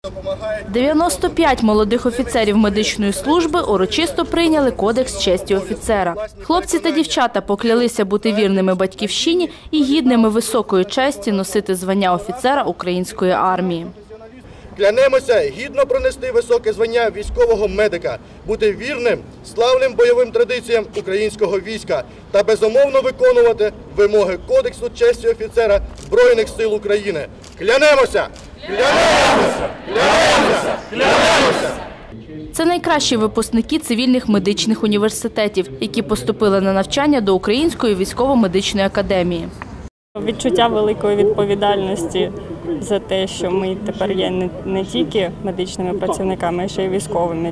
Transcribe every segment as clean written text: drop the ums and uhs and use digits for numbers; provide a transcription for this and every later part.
95 молодих офіцерів медичної служби урочисто прийняли Кодекс честі офіцера. Хлопці та дівчата поклялися бути вірними батьківщині і гідними високої честі носити звання офіцера української армії. Клянемося гідно пронести високе звання військового медика, бути вірним, славним бойовим традиціям українського війська та безумовно виконувати вимоги Кодексу честі офіцера Збройних сил України. Клянемося! Клянемося! Клянемося! Клянемося! Це найкращі випускники цивільних медичних університетів, які поступили на навчання до Української військово-медичної академії. Відчуття великої відповідальності за те, що ми тепер є не тільки медичними працівниками, а ще й військовими.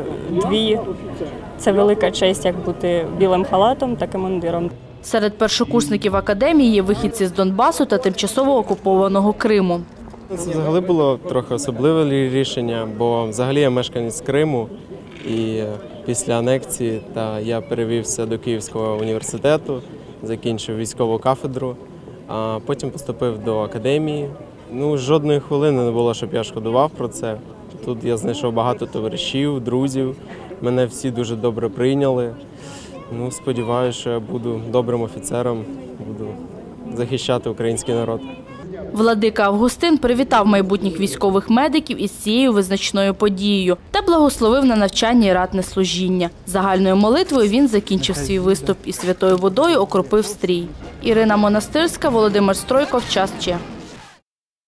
Це велика честь, як бути білим халатом та командиром. Серед першокурсників академії є вихідці з Донбасу та тимчасово окупованого Криму. Це взагалі було трохи особливе рішення, бо взагалі я мешканець Криму і після анексії я перевівся до Київського університету, закінчив військову кафедру, а потім поступив до академії. Жодної хвилини не було, щоб я шкодував про це. Тут я знайшов багато товаришів, друзів, мене всі дуже добре прийняли. Сподіваюся, що я буду добрим офіцером, буду захищати український народ. Владика Августин привітав майбутніх військових медиків із цією визначною подією та благословив на навчання і ратне служіння. Загальною молитвою він закінчив свій виступ і святою водою окропив стрій. Ірина Монастирська, Володимир Стройков, Час Че.